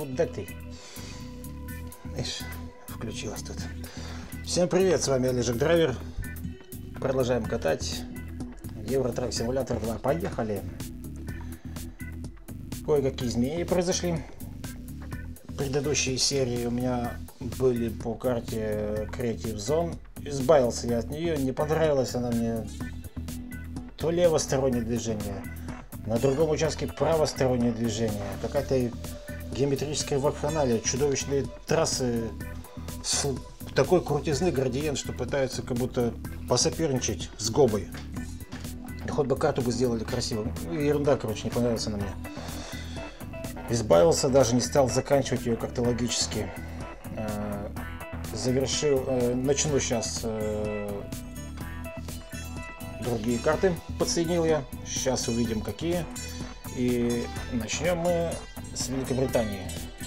Куда ты? Ишь, включилась тут. Всем привет, с вами Олежек Драйвер. Продолжаем катать Евротрак Simulator 2. Поехали. Кое-какие изменения произошли. Предыдущие серии у меня были по карте Creative Zone. Избавился я от нее, не понравилась она мне. То левостороннее движение, на другом участке правостороннее движение, какая-то геометрическая вакханалия, чудовищные трассы с такой крутизны, градиент, что пытаются как будто посоперничать с Гобой. Хоть бы карту бы сделали красиво. Ерунда, короче, не понравилась она мне. Избавился, даже не стал заканчивать ее как-то логически. Завершил, начну сейчас другие карты, подсоединил я. Сейчас увидим какие. И начнем мы с Великобритании.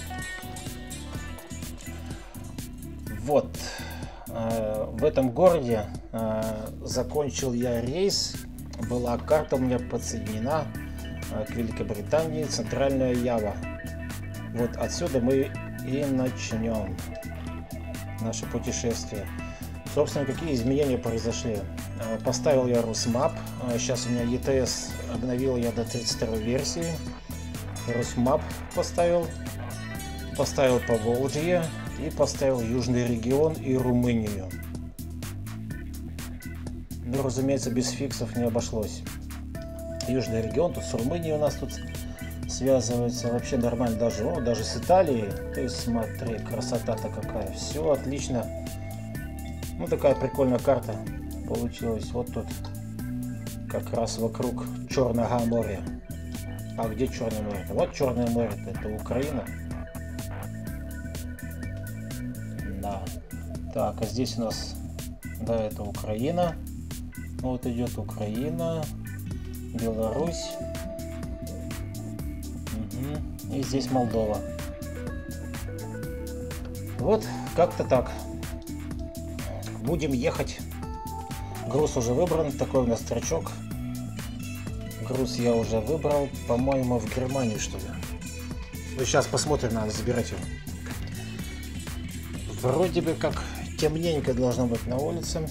Вот. В этом городе закончил я рейс. Была карта у меня подсоединена к Великобритании, Центральная Ява. Вот отсюда мы и начнем наше путешествие. Собственно, какие изменения произошли? Поставил я Русмап. Сейчас у меня ETS обновил я до 32 версии. Русмап поставил. Поставил Поволжье. И поставил Южный регион и Румынию. Ну, разумеется, без фиксов не обошлось. Южный регион, тут с Румынией у нас тут связывается вообще нормально, даже с Италией. Ты смотри, красота-то какая. Все отлично. Ну, такая прикольная карта получилась. Вот тут как раз вокруг Черного моря. А где Черное море? Вот Черное море, это Украина. Да. Так, а здесь у нас, да, это Украина. Вот идет Украина, Беларусь. Угу. И здесь Молдова. Вот как-то так. Будем ехать. Груз уже выбран. Такой у нас строчок. Груз я уже выбрал. По-моему, в Германию, что ли. Ну, сейчас посмотрим, надо забирать его. Вроде бы как темненько должно быть на улице.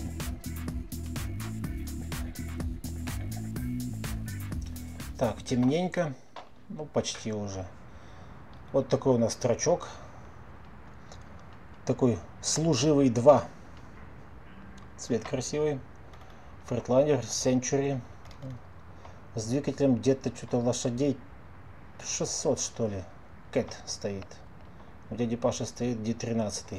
Так, темненько. Ну, почти уже. Вот такой у нас строчок. Такой служивый 2. Цвет красивый. Freightliner Century. С двигателем где-то что-то лошадей 600, что ли. Кэт стоит. У дяди Паши стоит D13.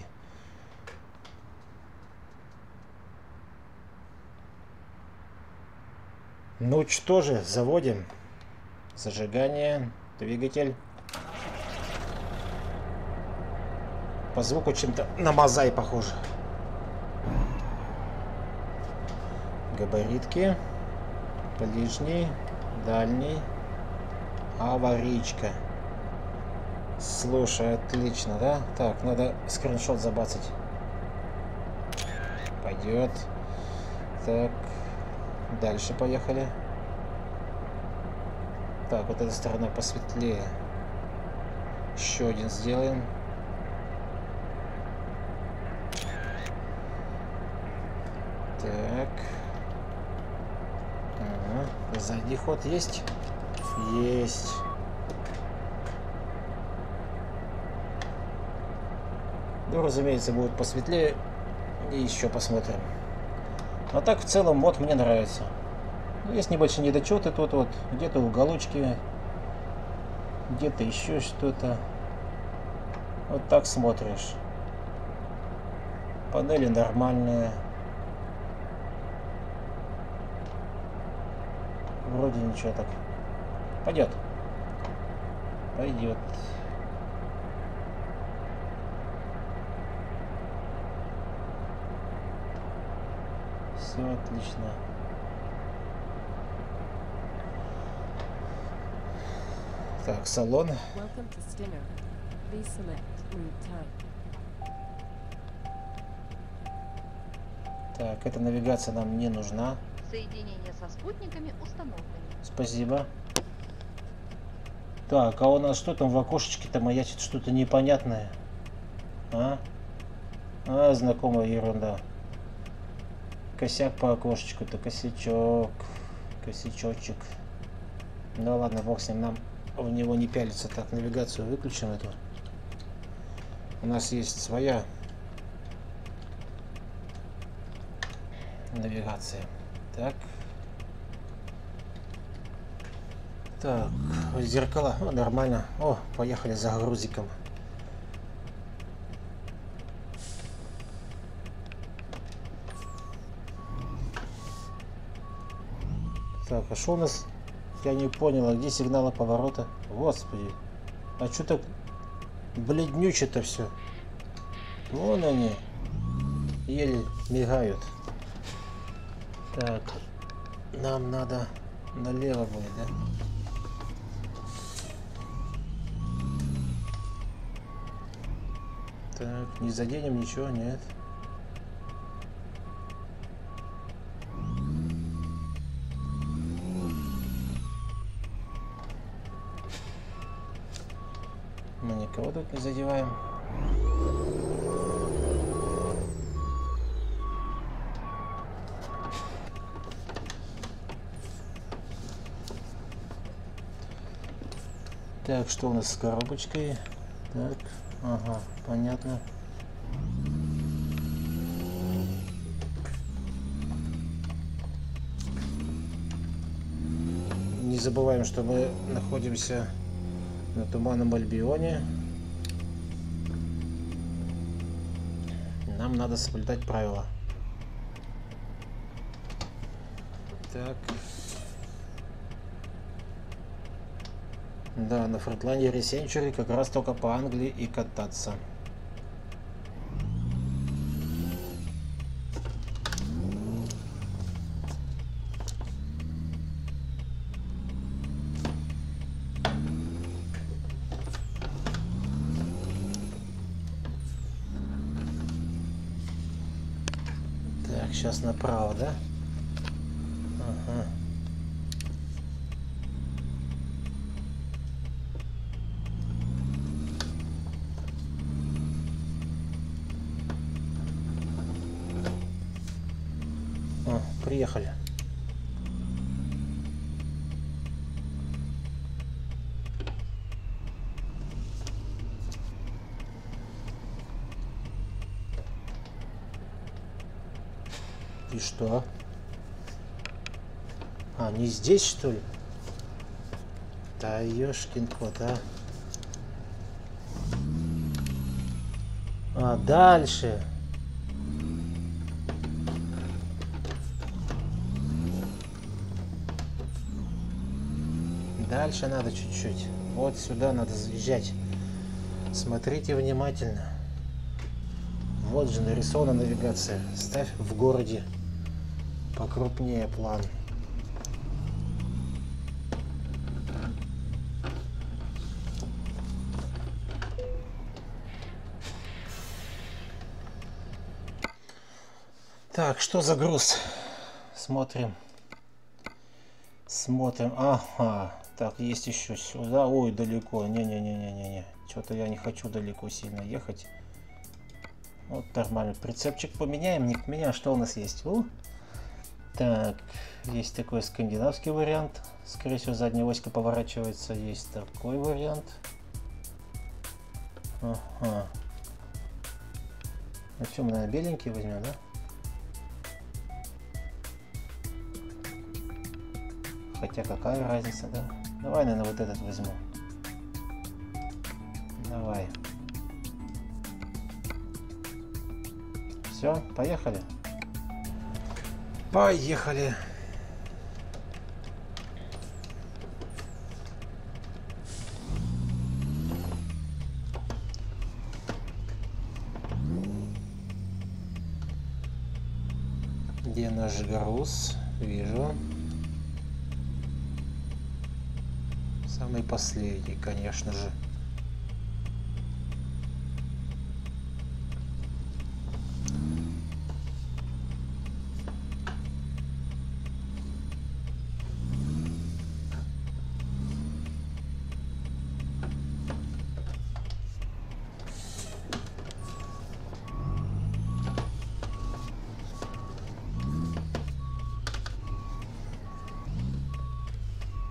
Ну что же, заводим. Зажигание. Двигатель. По звуку чем-то на Мазай похоже. Габаритки. Ближний, дальний. Аварийка. Слушай, отлично, да? Так, надо скриншот забацать. Пойдет. Так. Дальше поехали. Так, вот эта сторона посветлее. Еще один сделаем. Так. Ага. Задний ход есть? Есть. Ну, разумеется, будет посветлее. И еще посмотрим. А так, в целом, мод мне нравится. Есть небольшие недочеты тут вот. Где-то уголочки. Где-то еще что-то. Вот так смотришь. Панели нормальные. Вроде ничего так. Пойдет. Пойдет. Все отлично. Так, салон. Так, эта навигация нам не нужна. Соединение со спутниками установлено. Спасибо. Так, а у нас что там в окошечке-то маячит? Что-то непонятное. А? А, знакомая ерунда. Косяк по окошечку-то, косячок. Косячочек. Ну ладно, бог с ним, нам в него не пялится. Так, навигацию выключим эту. У нас есть своя навигация. Так. Так, зеркала. О, нормально. О, поехали за грузиком. Так, а что у нас? Я не понял, а где сигналы поворота? Господи. А что так бледнюче-то все? Вон они. Еле мигают. Так. Нам надо налево будет, да? Так, не заденем ничего, нет. Мы никого тут не задеваем. Так, что у нас с коробочкой? Так, ага, понятно. Не забываем, что мы находимся на Туманном Альбионе. Нам надо соблюдать правила. Так. Да, на Фортландере Century как раз только по Англии и кататься. Так, сейчас направо, да? Ага. О, приехали. И что? А, не здесь, что ли? Да ёшкин кот, а. А, дальше. Дальше надо чуть-чуть. Вот сюда надо заезжать. Смотрите внимательно. Вот же нарисована навигация. Ставь в городе покрупнее план. Так, что за груз? Смотрим. Смотрим. Ага. Так, есть еще сюда. Ой, далеко. Не-не-не-не-не-не. Что-то я не хочу далеко сильно ехать. Вот нормально. Прицепчик поменяем. Не поменяем. Что у нас есть? Так, есть такой скандинавский вариант. Скорее всего, задняя оська поворачивается. Есть такой вариант. Ага. Ну что, мы, наверное, беленький возьмем, да? Хотя какая разница, да? Давай, наверное, вот этот возьму. Давай. Все, поехали. Поехали. Где наш груз? Вижу. Самый последний, конечно же.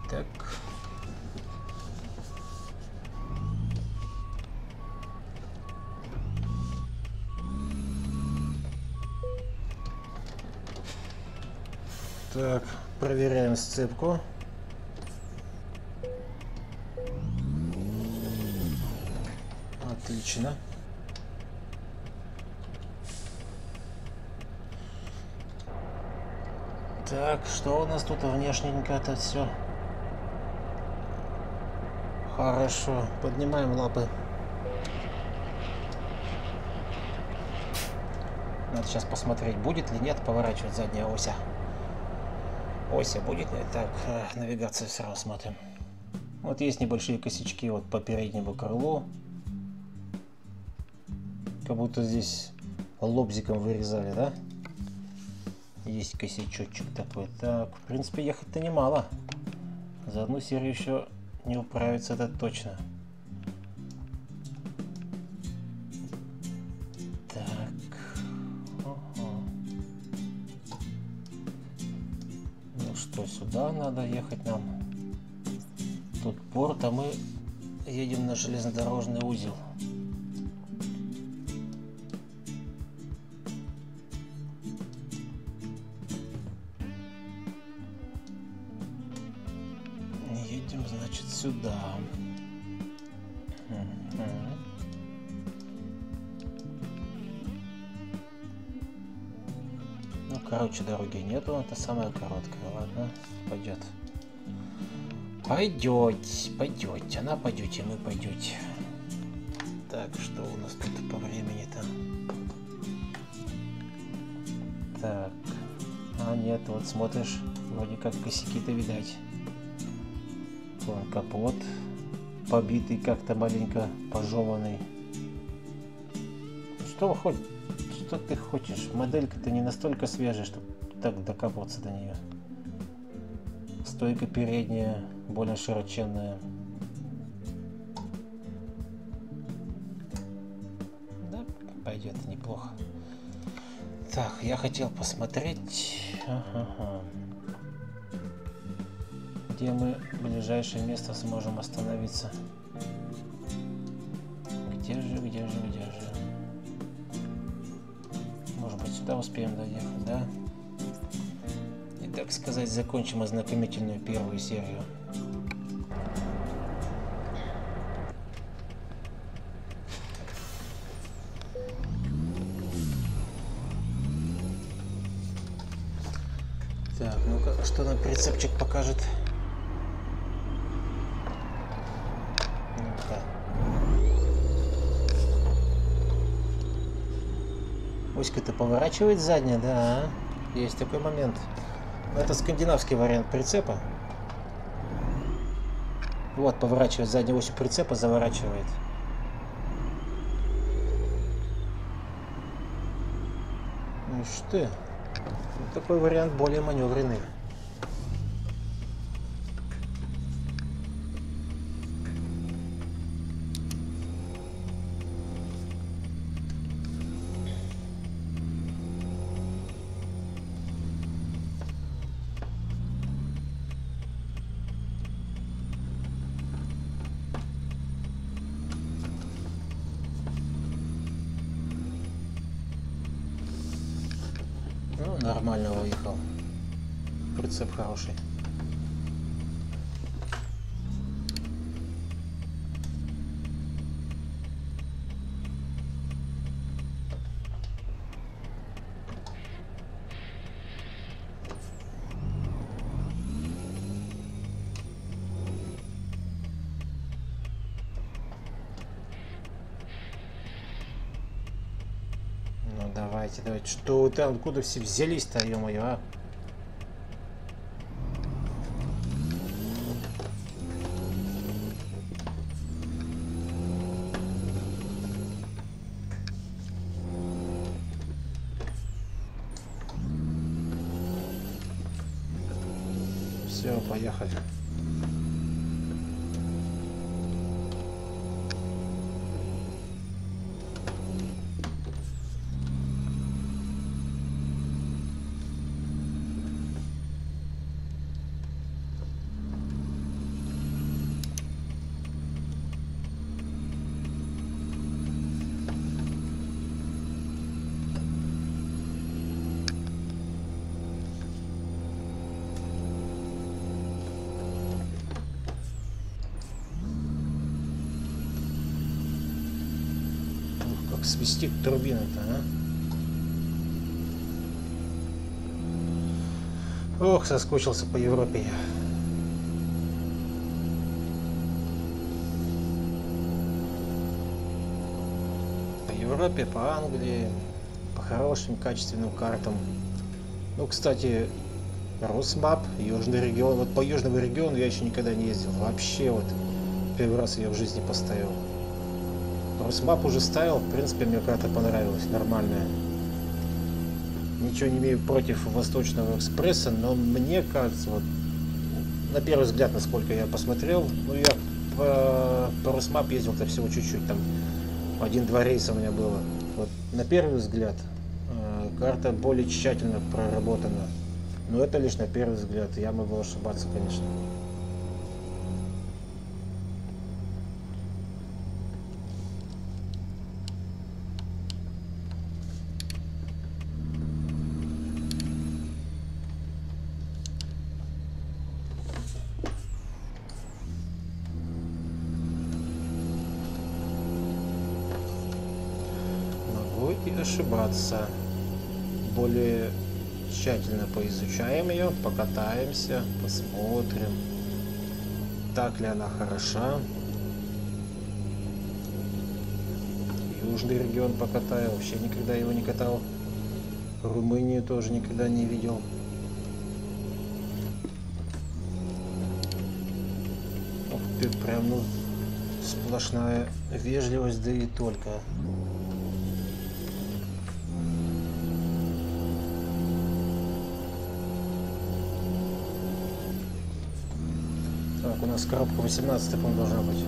Так. Так, проверяем сцепку. Отлично. Так, что у нас тут внешненько-то все? Хорошо, поднимаем лапы. Надо сейчас посмотреть, будет ли нет поворачивать задняя ося. Ося будет ли? Так, навигацию сразу смотрим. Вот есть небольшие косячки вот по переднему крылу. Как будто здесь лобзиком вырезали, да? Есть косячочек такой. Так, в принципе, ехать-то немало. За одну серию еще не управиться, это точно. Так. Ага. Ну что, сюда надо ехать нам. Тут порт, а мы едем на железнодорожный узел. Едем, значит, сюда. Ну, короче, дороги нету, это самая короткая. Ладно, пойдет. Пойдете, она пойдете, мы пойдете. Так, что у нас тут по времени-то? Так, а нет, вот смотришь, вроде как косяки-то видать. Вон капот побитый, как-то маленько пожеванный. Что ты хочешь? Моделька-то не настолько свежая, чтобы так докапываться до нее. Стойка передняя, более широченная. Да, пойдет неплохо. Так, я хотел посмотреть, где мы в ближайшее место сможем остановиться. Где же? Может быть, сюда успеем доехать, да? И, так сказать, закончим ознакомительную первую серию. Так, ну-ка, что нам прицепчик покажет? Ну-ка. Оська-то поворачивает задняя, да. Есть такой момент. Это скандинавский вариант прицепа. Вот, поворачивает заднюю ось прицепа, заворачивает. Ну что? Такой вариант более маневренный. Ну, нормально выехал. Прицеп хороший. Ну давайте. Что вы там, откуда все взялись-то, ё-моё, а? Все, поехали. свистит турбина-то, а? Ох, соскучился по Европе я. По Европе, по Англии, по хорошим качественным картам. Ну, кстати, Росмап, южный регион. Вот по южному региону я еще никогда не ездил. Вообще вот первый раз я в жизни поставил. Росмап уже ставил, в принципе, мне карта понравилась, нормальная. Ничего не имею против Восточного экспресса, но мне кажется, вот на первый взгляд, насколько я посмотрел, ну я по Росмап ездил-то всего чуть-чуть, там 1-2 рейса у меня было. Вот на первый взгляд карта более тщательно проработана, но это лишь на первый взгляд, я могу ошибаться, конечно. И ошибаться. Более тщательно поизучаем ее, покатаемся, посмотрим, так ли она хороша. Южный регион покатаю, вообще никогда его не катал. Румынию тоже никогда не видел. Ух ты, прям ну сплошная вежливость, да и только. Так, у нас коробка 18, по-моему, должна быть.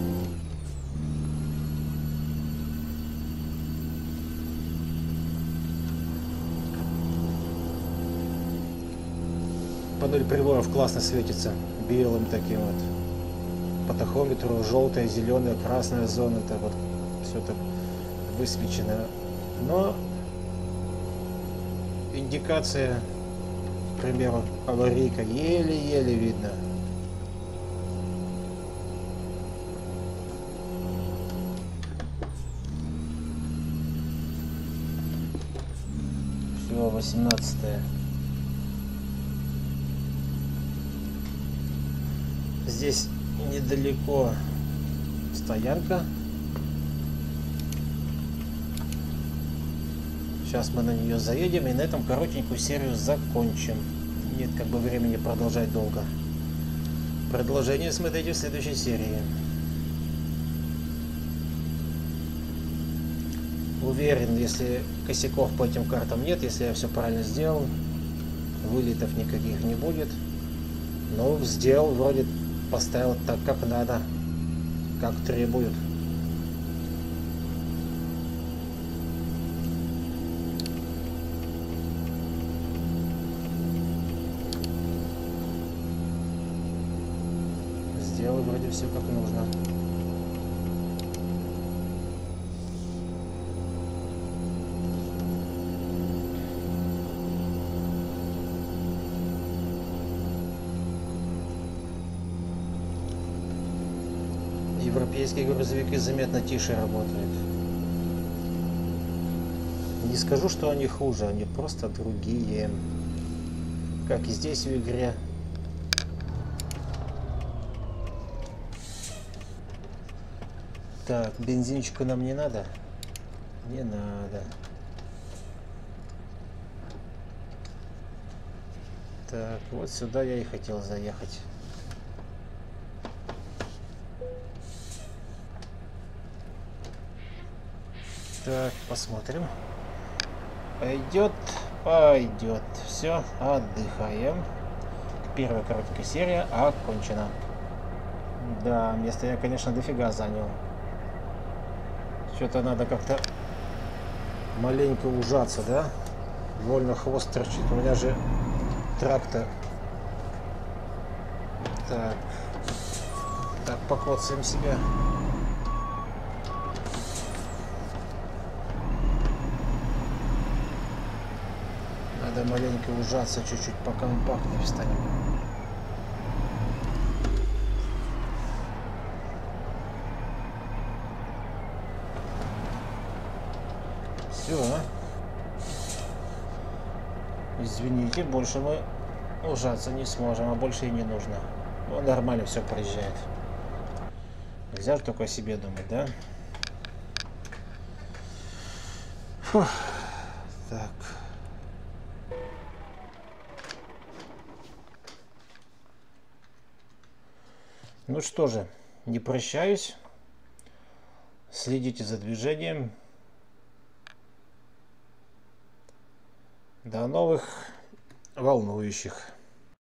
Панель приборов классно светится белым таким вот. По тахометру желтая, зеленая, красная зона, это вот все так высвечено. Но индикация, к примеру, аварийка еле-еле видно. Все, 18-е. Здесь недалеко стоянка. Сейчас мы на нее заедем и на этом коротенькую серию закончим. Нет как бы времени продолжать долго. Продолжение смотрите в следующей серии. Уверен, если косяков по этим картам нет, если я все правильно сделал, вылетов никаких не будет. Но сделал, вроде поставил так, как надо, как требуют. Сделал вроде все как нужно. Европейские грузовики заметно тише работают. Не скажу, что они хуже, они просто другие. Как и здесь в игре. Так, бензинчику нам не надо? Не надо. Так, вот сюда я и хотел заехать. Так, посмотрим. Пойдет, пойдет. Все, отдыхаем. Первая короткая серия окончена. Да, место я, конечно, дофига занял. Что-то надо как-то маленько ужаться, да? Больно хвост торчит. У меня же трак-то. Так. Так, покоцаем себя. Надо маленько ужаться, чуть-чуть покомпактнее встанем. Все. Извините, больше мы ужаться не сможем, а больше и не нужно. Ну, нормально все проезжает. Нельзя же только о себе думать, да? Фух. Так. Ну что же, не прощаюсь. Следите за движением. До новых волнующих.